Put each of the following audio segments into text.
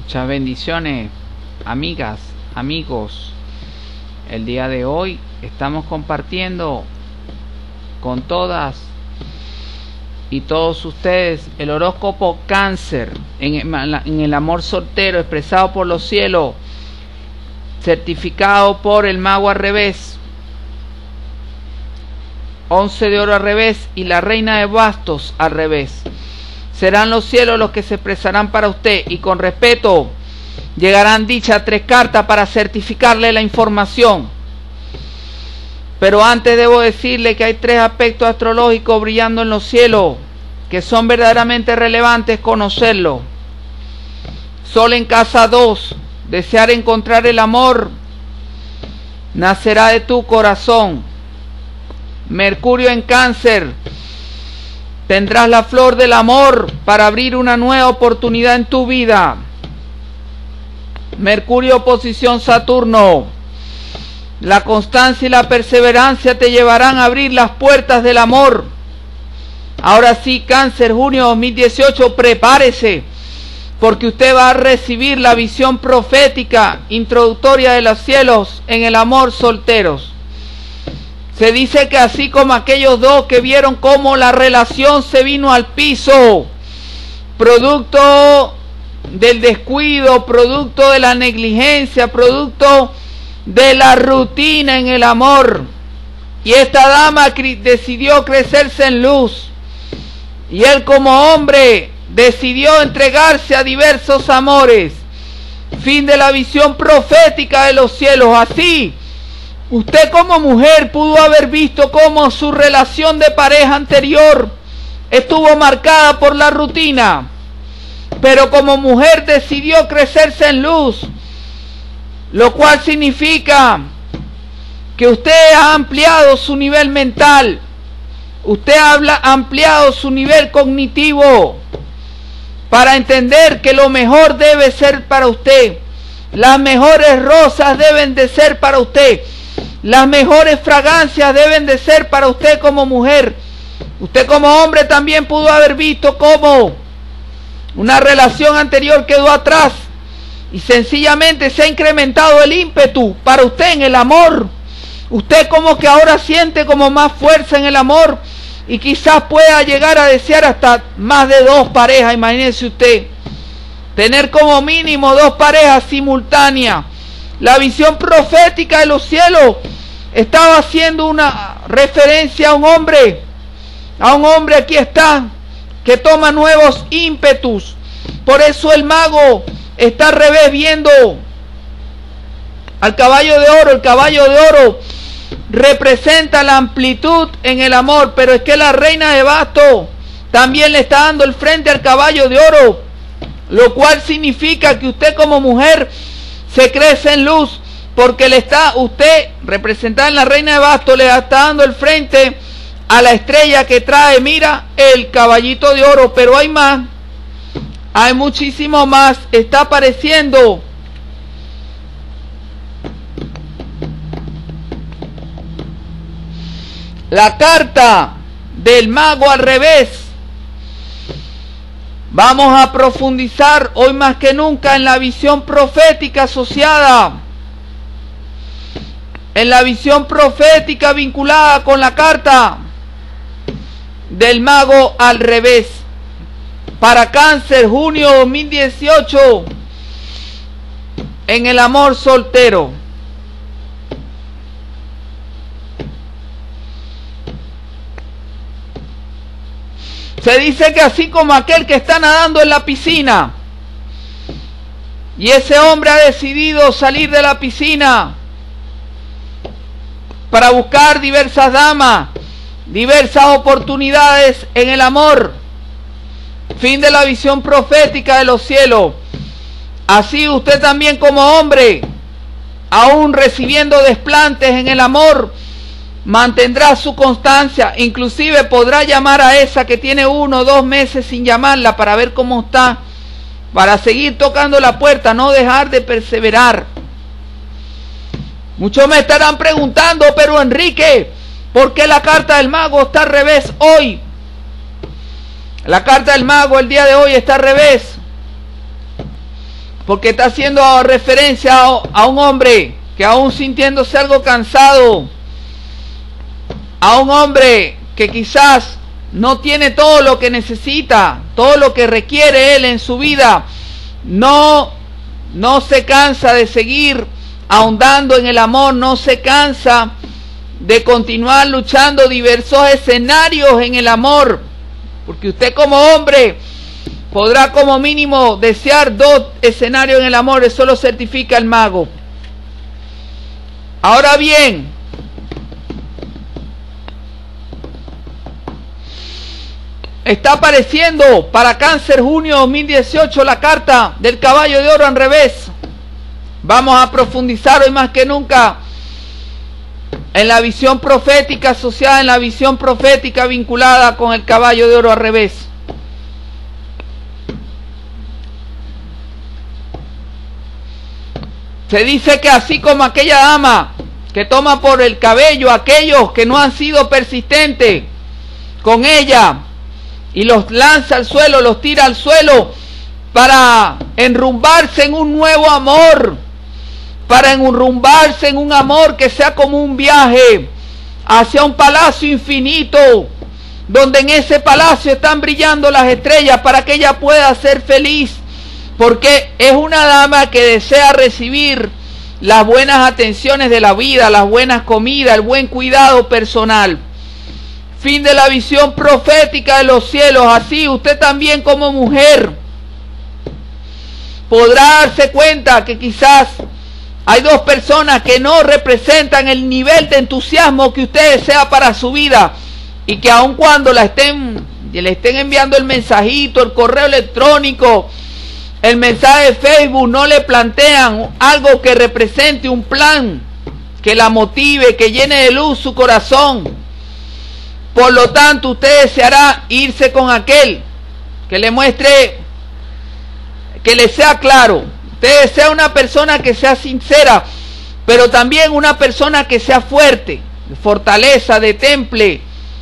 Muchas bendiciones, amigas, amigos. El día de hoy estamos compartiendo con todas y todos ustedes el horóscopo Cáncer en el amor soltero expresado por los cielos, certificado por el mago al revés, 11 de oro al revés y la reina de bastos al revés. Serán los cielos los que se expresarán para usted, y con respeto llegarán dichas 3 cartas para certificarle la información. Pero antes debo decirle que hay 3 aspectos astrológicos brillando en los cielos que son verdaderamente relevantes conocerlo. Sol en casa 2, desear encontrar el amor nacerá de tu corazón. Mercurio en Cáncer, tendrás la flor del amor para abrir una nueva oportunidad en tu vida. Mercurio oposición Saturno, la constancia y la perseverancia te llevarán a abrir las puertas del amor. Ahora sí, Cáncer, junio 2018, prepárese, porque usted va a recibir la visión profética introductoria de los cielos en el amor solteros. Se dice que así como aquellos dos que vieron cómo la relación se vino al piso, producto del descuido, producto de la negligencia, producto de la rutina en el amor, y esta dama decidió crecerse en luz, y él como hombre decidió entregarse a diversos amores. Fin de la visión profética de los cielos. Así, usted como mujer pudo haber visto cómo su relación de pareja anterior estuvo marcada por la rutina, pero como mujer decidió crecerse en luz, lo cual significa que usted ha ampliado su nivel mental, usted ha ampliado su nivel cognitivo para entender que lo mejor debe ser para usted, las mejores rosas deben de ser para usted, las mejores fragancias deben de ser para usted como mujer. Usted como hombre también pudo haber visto cómo una relación anterior quedó atrás y sencillamente se ha incrementado el ímpetu para usted en el amor. Usted como que ahora siente como más fuerza en el amor y quizás pueda llegar a desear hasta más de 2 parejas. Imagínese usted tener como mínimo 2 parejas simultáneas. La visión profética de los cielos estaba haciendo una referencia a un hombre aquí está, que toma nuevos ímpetus. Por eso el mago está al revés viendo al caballo de oro. El caballo de oro representa la amplitud en el amor, pero es que la reina de bastos también le está dando el frente al caballo de oro, lo cual significa que usted como mujer se crece en luz, porque usted representada en la reina de bastos le está dando el frente a la estrella que trae, mira, el caballito de oro. Pero hay más, hay muchísimo más. Está apareciendo la carta del mago al revés. Vamos a profundizar hoy más que nunca en la visión profética asociada, en la visión profética vinculada con la carta del mago al revés. Para Cáncer, junio 2018, en el amor soltero. Se dice que así como aquel que está nadando en la piscina y ese hombre ha decidido salir de la piscina para buscar diversas damas, diversas oportunidades en el amor. Fin de la visión profética de los cielos. Así usted también como hombre, aún recibiendo desplantes en el amor, mantendrá su constancia. Inclusive podrá llamar a esa que tiene 1 o 2 meses sin llamarla para ver cómo está, para seguir tocando la puerta, no dejar de perseverar. Muchos me estarán preguntando, pero Enrique, ¿por qué la carta del mago está al revés hoy? La carta del mago el día de hoy está al revés. porque está haciendo referencia a un hombre que aún sintiéndose algo cansado, a un hombre que quizás no tiene todo lo que necesita, todo lo que requiere él en su vida, no se cansa de seguir ahondando en el amor, no se cansa de continuar luchando diversos escenarios en el amor, porque usted como hombre podrá como mínimo desear 2 escenarios en el amor, eso lo certifica el mago. Ahora bien, está apareciendo para Cáncer junio 2018 la carta del caballo de oro al revés. Vamos a profundizar hoy más que nunca en la visión profética asociada, en la visión profética vinculada con el caballo de oro al revés. Se dice que así como aquella dama que toma por el cabello a aquellos que no han sido persistentes con ella y los lanza al suelo, los tira al suelo para enrumbarse en un nuevo amor, para enrumbarse en un amor que sea como un viaje hacia un palacio infinito, donde en ese palacio están brillando las estrellas para que ella pueda ser feliz, porque es una dama que desea recibir las buenas atenciones de la vida, las buenas comidas, el buen cuidado personal. Fin de la visión profética de los cielos. Así usted también como mujer podrá darse cuenta que quizás hay 2 personas que no representan el nivel de entusiasmo que usted desea para su vida, y que aun cuando le estén enviando el mensajito, el correo electrónico, el mensaje de Facebook, no le plantean algo que represente un plan que la motive, que llene de luz su corazón. Por lo tanto, usted deseará irse con aquel que le muestre, que le sea claro. Usted desea una persona que sea sincera, pero también una persona que sea fuerte, de fortaleza, de temple.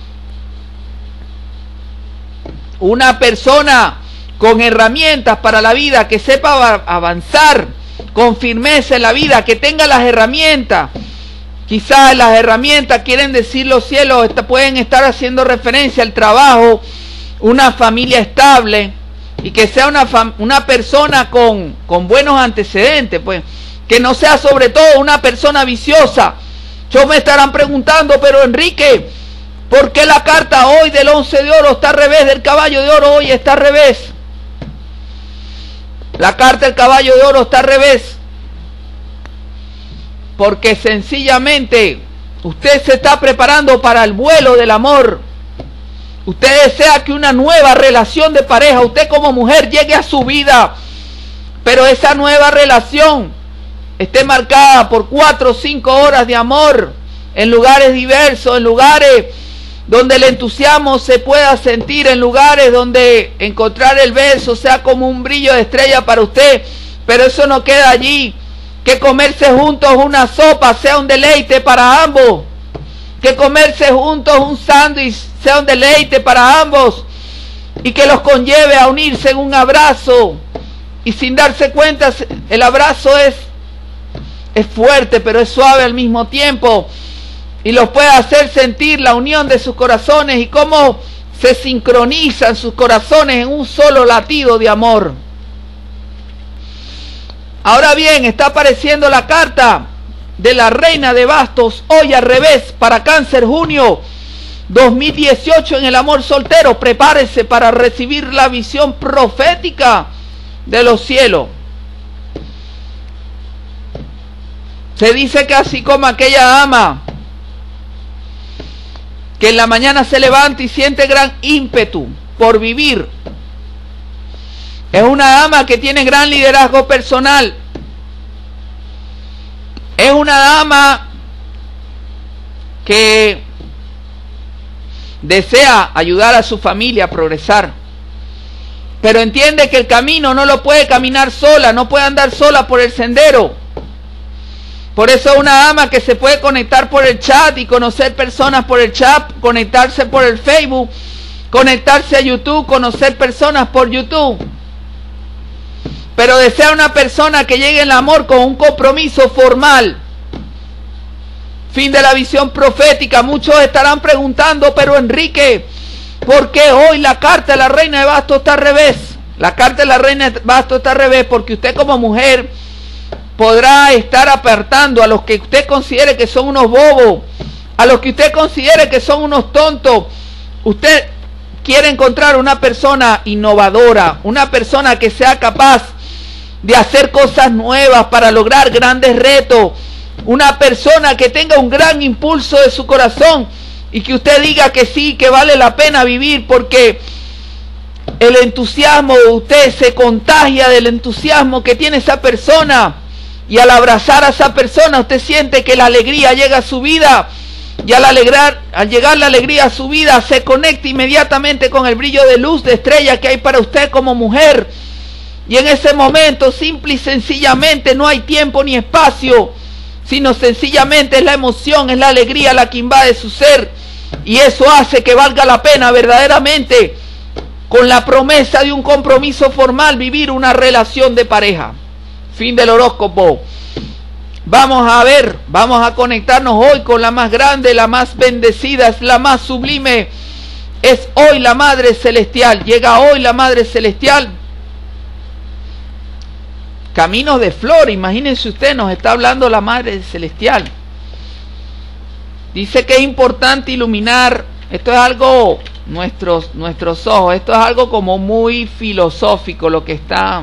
Una persona con herramientas para la vida, que sepa avanzar con firmeza en la vida, que tenga las herramientas. Quizás las herramientas quieren decir los cielos, pueden estar haciendo referencia al trabajo, una familia estable, y que sea una persona con buenos antecedentes, pues, que no sea sobre todo una persona viciosa. Yo me estarán preguntando, pero Enrique, ¿por qué la carta hoy del 11 de oro está al revés, del caballo de oro hoy está al revés? La carta del caballo de oro está al revés porque sencillamente usted se está preparando para el vuelo del amor. Usted desea que una nueva relación de pareja, usted como mujer, llegue a su vida, pero esa nueva relación esté marcada por 4 o 5 horas de amor en lugares diversos, en lugares donde el entusiasmo se pueda sentir, en lugares donde encontrar el beso sea como un brillo de estrella para usted. Pero eso no queda allí. Que comerse juntos una sopa sea un deleite para ambos. Que comerse juntos un sándwich sea un deleite para ambos. Y que los conlleve a unirse en un abrazo. Y sin darse cuenta, el abrazo es fuerte, pero es suave al mismo tiempo. Y los puede hacer sentir la unión de sus corazones y cómo se sincronizan sus corazones en un solo latido de amor. Ahora bien, está apareciendo la carta de la reina de bastos hoy al revés para Cáncer junio 2018 en el amor soltero. Prepárese para recibir la visión profética de los cielos. Se dice que así como aquella dama que en la mañana se levanta y siente gran ímpetu por vivir, es una dama que tiene gran liderazgo personal, es una dama que desea ayudar a su familia a progresar, pero entiende que el camino no lo puede caminar sola, no puede andar sola por el sendero. Por eso es una dama que se puede conectar por el chat y conocer personas por el chat, conectarse por el Facebook, conectarse a YouTube, conocer personas por YouTube. pero desea una persona que llegue en el amor con un compromiso formal. Fin de la visión profética. Muchos estarán preguntando, pero Enrique, ¿por qué hoy la carta de la reina de bastos está al revés? La carta de la reina de bastos está al revés porque usted como mujer podrá estar apartando a los que usted considere que son unos bobos, a los que usted considere que son unos tontos. Usted quiere encontrar una persona innovadora, una persona que sea capaz de hacer cosas nuevas para lograr grandes retos, una persona que tenga un gran impulso de su corazón y que usted diga que sí, que vale la pena vivir, porque el entusiasmo, usted se contagia del entusiasmo que tiene esa persona, y al abrazar a esa persona usted siente que la alegría llega a su vida, y al llegar la alegría a su vida se conecta inmediatamente con el brillo de luz, de estrella que hay para usted como mujer, y en ese momento simple y sencillamente no hay tiempo ni espacio, sino sencillamente es la emoción, es la alegría la que invade su ser, y eso hace que valga la pena verdaderamente, con la promesa de un compromiso formal, vivir una relación de pareja. Fin del horóscopo. Vamos a ver, vamos a conectarnos hoy con la más grande, la más bendecida, es la más sublime, es hoy la Madre Celestial. Llega hoy la Madre Celestial. Caminos de flor, imagínense usted, nos está hablando la Madre Celestial. Dice que es importante iluminar, esto es algo, nuestros ojos, esto es algo como muy filosófico lo que está.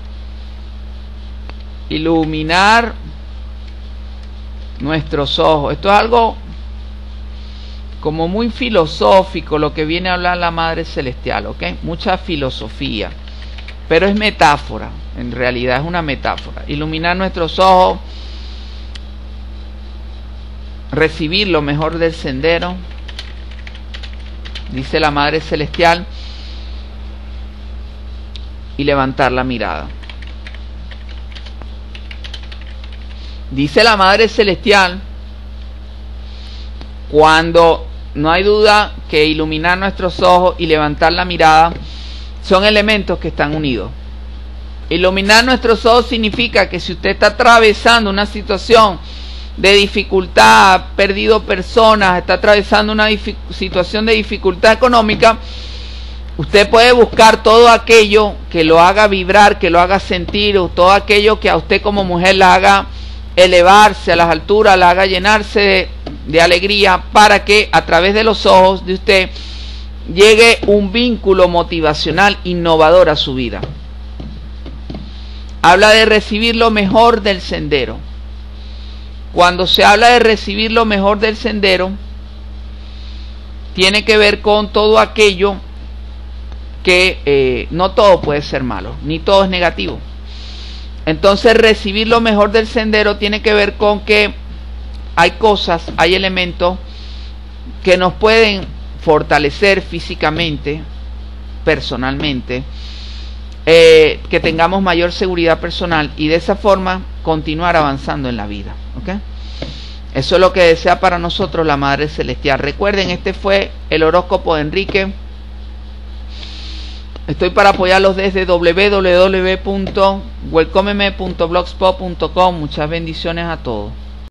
Iluminar nuestros ojos, esto es algo como muy filosófico lo que viene a hablar la Madre Celestial, ¿ok? Mucha filosofía, pero es metáfora, en realidad es una metáfora. Iluminar nuestros ojos, recibir lo mejor del sendero, dice la Madre Celestial, y levantar la mirada. Dice la Madre Celestial, cuando no hay duda que iluminar nuestros ojos y levantar la mirada son elementos que están unidos. Iluminar nuestros ojos significa que si usted está atravesando una situación de dificultad, ha perdido personas, está atravesando una situación de dificultad económica, usted puede buscar todo aquello que lo haga vibrar, que lo haga sentir, o todo aquello que a usted como mujer la haga elevarse a las alturas, la haga llenarse de alegría, para que a través de los ojos de usted llegue un vínculo motivacional innovador a su vida. Habla de recibir lo mejor del sendero. Cuando se habla de recibir lo mejor del sendero, tiene que ver con todo aquello que no todo puede ser malo, ni todo es negativo. Entonces recibir lo mejor del sendero tiene que ver con que hay cosas, hay elementos que nos pueden fortalecer físicamente, personalmente, que tengamos mayor seguridad personal y de esa forma continuar avanzando en la vida, ¿ok? Eso es lo que desea para nosotros la Madre Celestial. Recuerden, este fue el horóscopo de Enrique. Estoy para apoyarlos desde www.welcomeme.blogspot.com. Muchas bendiciones a todos.